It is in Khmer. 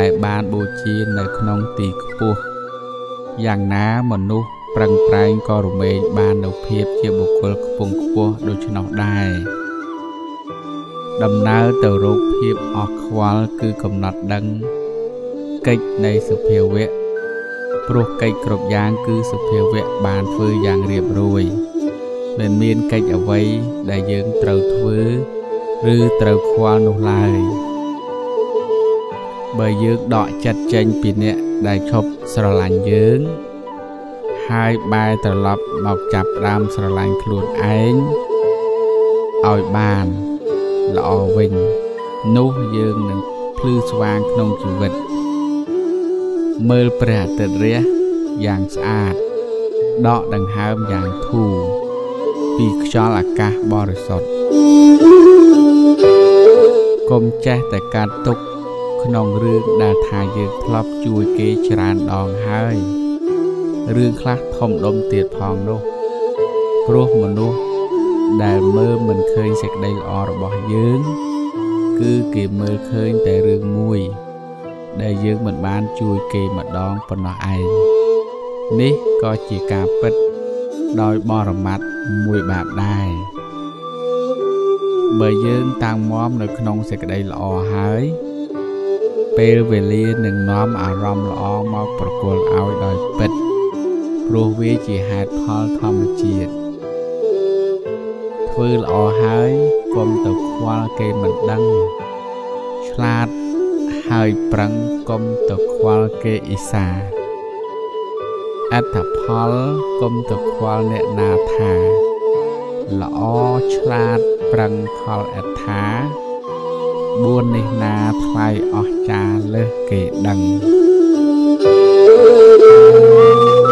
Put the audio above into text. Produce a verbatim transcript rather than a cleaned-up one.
ដែលបានបូជានៅក្នុងទីខ្ពស់យ៉ាងណាមនុស្សប្រឹងប្រែងក៏រមែងបាននូវភាពជាបុគ្គលខ្ពង់ខ្ពស់ដូច្នោះដែរដំណើរទៅរកភាពអស់ខ្វល់គឺកំណត់ដឹងកិច្ចនៃសភាវៈព្រោះកិច្ចគ្រប់យ៉ាងគឺសភាវៈបានធ្វើយ៉ាងរៀបរយមិនមានកិច្ចអ្វីដែលយើងត្រូវធ្វើឬត្រូវខ្វល់នោះឡើយបើយើងដកចិត្តចេញពីអ្នកដែលឈប់ស្រឡាញ់យើងហើយបែរត្រឡប់មកចាប់ផ្ដើមស្រឡាញ់ខ្លួនឯងឲ្យបានល្អវិញនោះយើងនឹងភ្លឺស្វាងក្នុងជីវិតមើលព្រះអាទិត្យរះយ៉ាងស្អាតដកដង្ហើមយ៉ាងធូរពីខ្យល់អាកាសបរិសុទ្ធកុំចេះតែកាត់ទុកក្នុងរឿងដែលថាយើងធ្លាប់ជួយគេច្រើនដងហើយរឿងខ្លះធំដុំទៀតផងនោះព្រោះមនុស្សដែលមើលមិនឃើញសេចក្តីល្អរបស់យើងគឺគេមើលឃើញតែរឿងមួយដែលយើងមិនបានជួយគេម្ដងប៉ុណ្ណោះឯងនេះក៏ជាការពិតដោយបរមត្ថមួយបែបដែរបើយើងតាំងមាំនៅក្នុងសេចក្តីល្អហើយពេលវេលានឹងនាំអារម្មណ៍ល្អមកប្រគល់ឲ្យដោយពិតព្រោះវាជាហេតុផលធម្មជាតិធ្វើល្អហើយកុំទៅខ្វល់គេមិនដឹងឆ្លាតហើយប្រឹងកុំទៅខ្វល់គេអ៊ីសាអត្ថផលកុំទៅខ្វល់អ្នកណាថាល្អឆ្លាតប្រឹងផលអត្ថាបួននេះណាថ្លៃអស្ចារ្យលើសគេដឹង